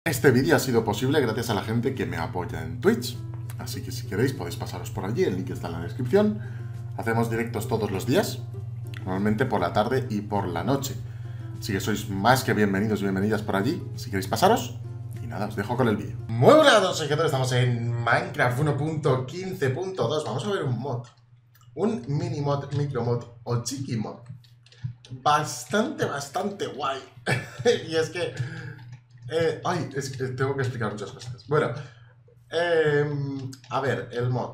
Este vídeo ha sido posible gracias a la gente que me apoya en Twitch, así que si queréis podéis pasaros por allí, el link está en la descripción. Hacemos directos todos los días, normalmente por la tarde y por la noche, así que sois más que bienvenidos y bienvenidas por allí, si queréis pasaros. Y nada, os dejo con el vídeo. Muy buenas a todos, estamos en Minecraft 1.15.2, vamos a ver un mod, un mini mod, micro mod o chiqui mod, bastante guay. Y es que... es que tengo que explicar muchas cosas. Bueno, a ver, el mod.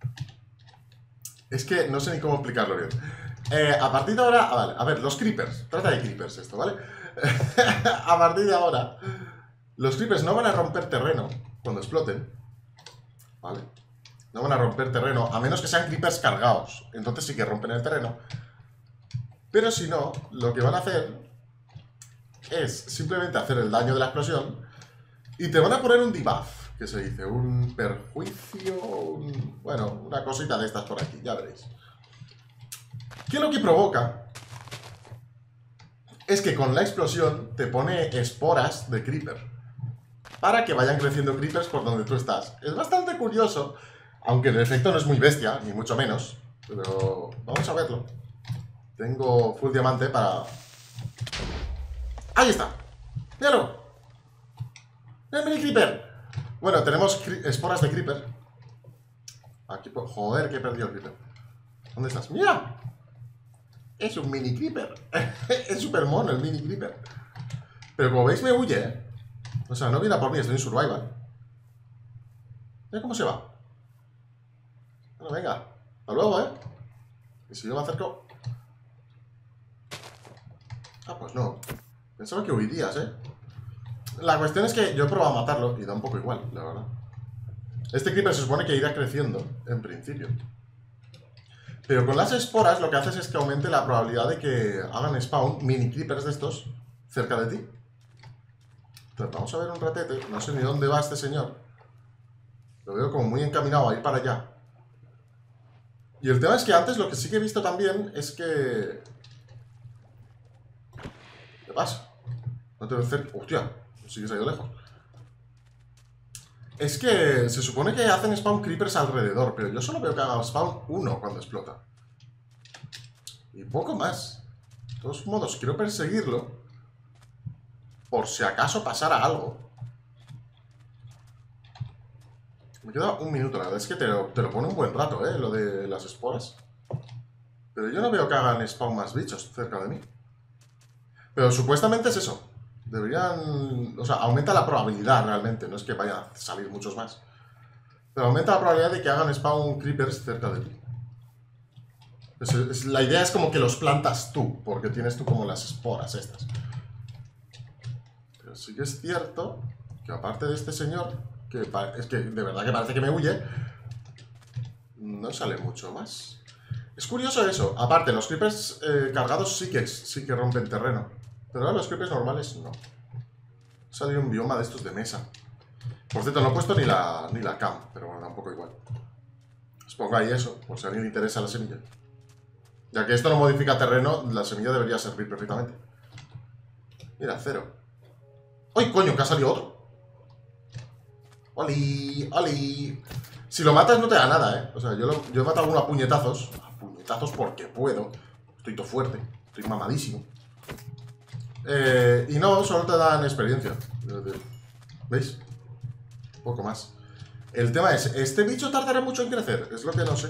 Es que no sé ni cómo explicarlo bien. A partir de ahora, vale, a ver, los creepers. Trata de creepers esto, ¿vale? A partir de ahora, los creepers no van a romper terreno cuando exploten, ¿vale? No van a romper terreno, a menos que sean creepers cargados. Entonces sí que rompen el terreno. Pero si no, lo que van a hacer es simplemente hacer el daño de la explosión y te van a poner un debuff, que se dice, un perjuicio, bueno, una cosita de estas por aquí, ya veréis. Que lo que provoca es que con la explosión te pone esporas de creeper para que vayan creciendo creepers por donde tú estás. Es bastante curioso, aunque el efecto no es muy bestia, ni mucho menos, pero vamos a verlo. Tengo full diamante para... ¡Ahí está! ¡Míralo! ¡El mini creeper! Bueno, tenemos esporas de creeper. Aquí, joder, que he perdido el creeper. ¿Dónde estás? ¡Mira! Es un mini creeper. Es súper mono el mini creeper. Pero como veis me huye, ¿eh? O sea, no viene a por mí, estoy en survival. Mira cómo se va. Bueno, venga. Hasta luego, ¿eh? Y si yo me acerco... Ah, pues no. Pensaba que huirías, ¿eh? La cuestión es que yo he probado a matarlo y da un poco igual, la verdad. Este creeper se supone que irá creciendo, en principio. Pero con las esporas lo que haces es que aumente la probabilidad de que hagan spawn mini creepers de estos cerca de ti. Entonces vamos a ver un ratete. No sé ni dónde va este señor. Lo veo como muy encaminado a ir para allá. Y el tema es que antes lo que sí que he visto también es que... ¿Qué pasa? No te veo cerca. ¡Hostia! Sí que se ha ido lejos. Es que se supone que hacen spawn creepers alrededor, pero yo solo veo que haga spawn uno cuando explota. Y poco más. De todos modos, quiero perseguirlo por si acaso pasara algo. Me queda un minuto, la verdad es que te lo pone un buen rato, lo de las esporas. Pero yo no veo que hagan spawn más bichos cerca de mí. Pero supuestamente es eso. Deberían... O sea, aumenta la probabilidad realmente. No es que vayan a salir muchos más. Pero aumenta la probabilidad de que hagan spawn creepers cerca de ti. La idea es como que los plantas tú, porque tienes tú como las esporas estas. Pero sí que es cierto que aparte de este señor, que es que de verdad que parece que me huye, no sale mucho más. Es curioso eso. Aparte, los creepers cargados sí que rompen terreno. Pero ahora los creepers normales no. Salió un bioma de estos de mesa. Por cierto, no he puesto ni la cam, pero bueno, da un poco igual. Os pongo ahí eso, por si a alguien le interesa la semilla. Ya que esto no modifica terreno, la semilla debería servir perfectamente. Mira, 0. ¡Ay, coño, que ha salido otro! ¡Oli! ¡Oli! Si lo matas no te da nada, ¿eh? O sea, yo he matado alguno a puñetazos. A puñetazos porque puedo. Estoy todo fuerte. Estoy mamadísimo. Y no, solo te dan experiencia. ¿Veis? Un poco más. El tema es, ¿este bicho tardará mucho en crecer? Es lo que no sé.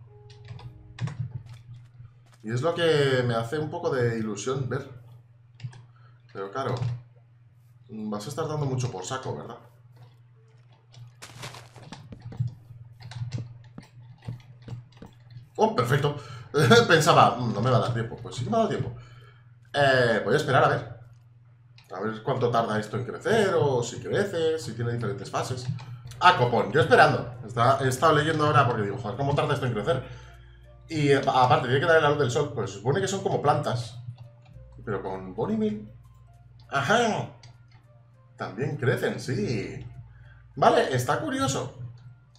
Y es lo que me hace un poco de ilusión ver. Pero claro, vas a estar dando mucho por saco, ¿verdad? ¡Oh, perfecto! Pensaba, no me va a dar tiempo. Pues sí que me ha dado tiempo. Voy a esperar a ver. A ver cuánto tarda esto en crecer, o si crece, si tiene diferentes fases. Ah, copón, yo esperando. He estado leyendo ahora porque digo, joder, ¿cómo tarda esto en crecer? Y aparte, tiene que dar la luz del sol, pues se supone que son como plantas. Pero con Bone Meal. ¡Ajá! También crecen, sí. Vale, está curioso.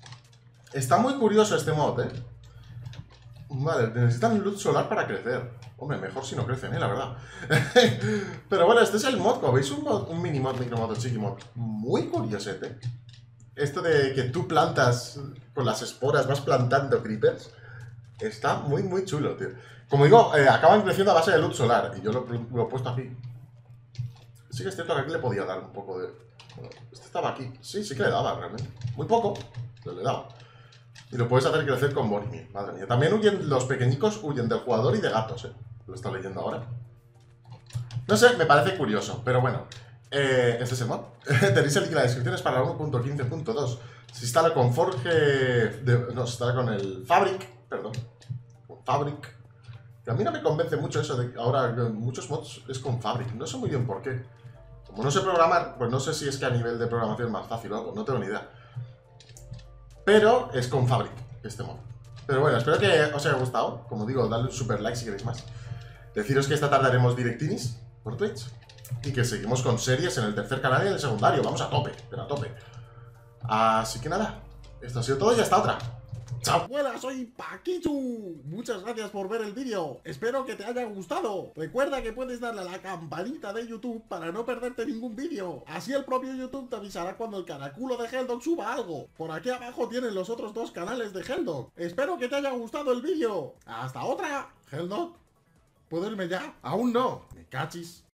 Está muy curioso este mod, ¿eh? Vale, necesitan luz solar para crecer. Hombre, mejor si no crecen, la verdad. Pero bueno, este es el mod, como veis, un mini mod, micro mod, chiqui mod. Muy curiosete. Esto de que tú plantas con las esporas, vas plantando creepers. Está muy, muy chulo, tío. Como digo, acaban creciendo a base de luz solar. Y yo lo he puesto aquí. Sí que es cierto que aquí le podía dar un poco de... Bueno, este estaba aquí. Sí, sí que le daba realmente. Muy poco, pero le daba. Y lo puedes hacer crecer con Boromir. Madre mía. También huyen, los pequeñicos huyen del jugador y de gatos, Lo está leyendo ahora. No sé, me parece curioso, pero bueno. Este es el mod. Tenéis el link en la descripción, es para 1.15.2. Se instala con Forge... no, se instala con el Fabric. Perdón. Con Fabric. Que a mí no me convence mucho eso de que ahora muchos mods es con Fabric. No sé muy bien por qué. Como no sé programar, pues no sé si es que a nivel de programación es más fácil o algo. No tengo ni idea. Pero es con Fabric este mod. Pero bueno, espero que os haya gustado. Como digo, dadle un super like si queréis más. Deciros que esta tarde haremos directinis por Twitch. Y que seguimos con series en el tercer canal y en el secundario. Vamos a tope, pero a tope. Así que nada, esto ha sido todo y hasta otra. ¡Chao! Hola, soy Paquichu. Muchas gracias por ver el vídeo. Espero que te haya gustado. Recuerda que puedes darle a la campanita de YouTube para no perderte ningún vídeo. Así el propio YouTube te avisará cuando el caraculo de Helldog suba algo. Por aquí abajo tienen los otros dos canales de Helldog. Espero que te haya gustado el vídeo. ¡Hasta otra! Helldog, ¿puedo irme ya? Aún no. Me cachis.